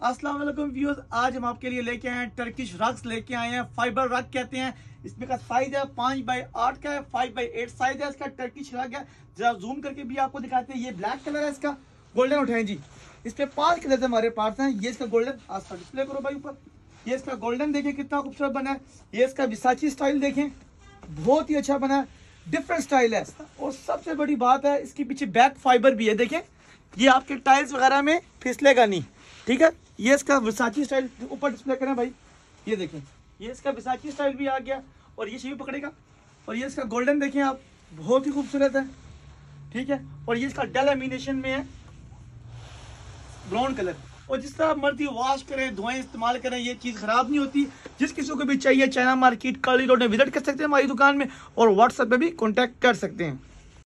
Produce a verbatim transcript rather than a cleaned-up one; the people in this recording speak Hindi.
अस्सलाम वालेकुम व्यूअर्स, आज हम आपके लिए लेके आए हैं टर्किश रग्स लेके आए हैं। फाइबर रग कहते हैं। इसमें का साइज है पाँच बाई आठ का है, फाइव बाई एट साइज है इसका। टर्किश रग है, जरा जूम करके भी आपको दिखाते हैं। ये ब्लैक कलर है इसका, गोल्डन उठाएं जी। इस पे पांच कलर हमारे पास हैं। ये इसका गोल्डन, आज डिस्प्ले करो भाई ऊपर। ये इसका गोल्डन देखें कितना खूबसूरत बना है। ये इसका विसाची स्टाइल देखें, बहुत ही अच्छा बना है, डिफरेंट स्टाइल है। और सबसे बड़ी बात है इसके पीछे बैक फाइबर भी है। देखें, ये आपके टाइल्स वगैरह में फिसलेगा नहीं, ठीक है। ये इसका विसाची स्टाइल ऊपर डिस्प्ले करें भाई, ये देखें, ये इसका विसाची स्टाइल भी आ गया और ये भी पकड़ेगा। और ये इसका गोल्डन देखें आप, बहुत ही खूबसूरत है, ठीक है। और ये इसका डल एमिनेशन में है, ब्राउन कलर। और जिस तरह मर्जी वॉश करें, धोएं, इस्तेमाल करें, ये चीज़ ख़राब नहीं होती। जिस किसी को भी चाहिए चाइना मार्केट काली रोड में विजिट कर सकते हैं हमारी दुकान में, और व्हाट्सएप पे भी कॉन्टैक्ट कर सकते हैं।